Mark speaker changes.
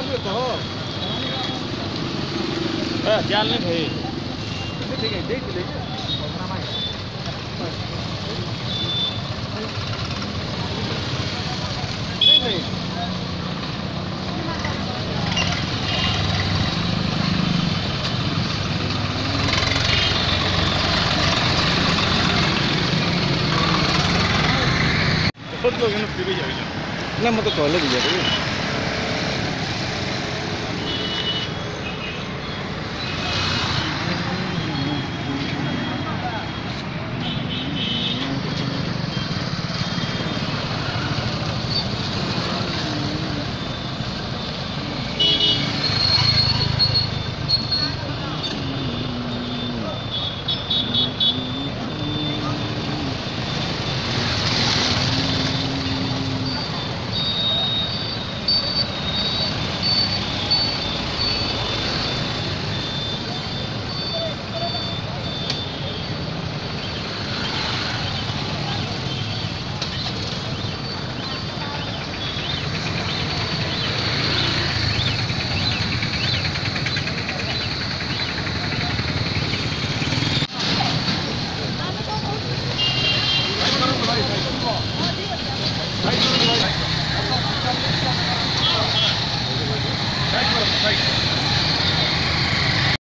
Speaker 1: जाल नहीं भाई
Speaker 2: ठीक है देख ले नहीं
Speaker 1: बहुत लोग हैं ना फिर भी जाएगा
Speaker 2: ना मैं तो कॉलेज गया था